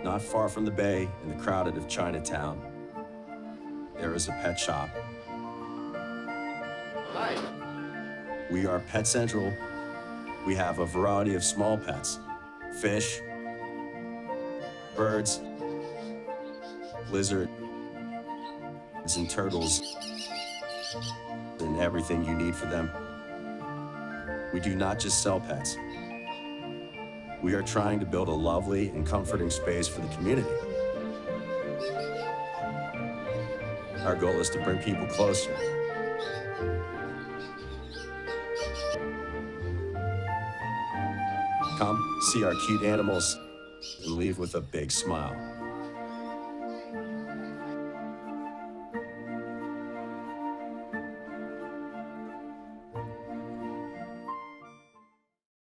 Not far from the bay in the crowded of Chinatown, there is a pet shop. Hi. We are Pet Central. We have a variety of small pets, fish, birds, lizards, and turtles, and everything you need for them. We do not just sell pets. We are trying to build a lovely and comforting space for the community. Our goal is to bring people closer. Come, see our cute animals, and leave with a big smile.